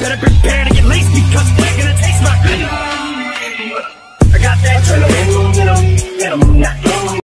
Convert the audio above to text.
better prepare to get laced because we're gonna taste my. I got that.